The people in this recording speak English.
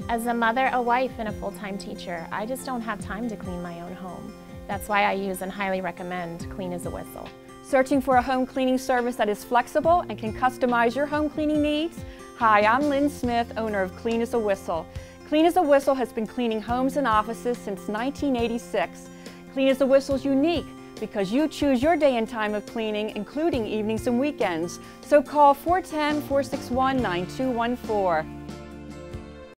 As a mother, a wife, and a full-time teacher, I just don't have time to clean my own home. That's why I use and highly recommend Clean as a Whistle. Searching for a home cleaning service that is flexible and can customize your home cleaning needs? Hi, I'm Lynn Smith, owner of Clean as a Whistle. Clean as a Whistle has been cleaning homes and offices since 1986. Clean as a Whistle is unique because you choose your day and time of cleaning, including evenings and weekends. So call 410-461-9214.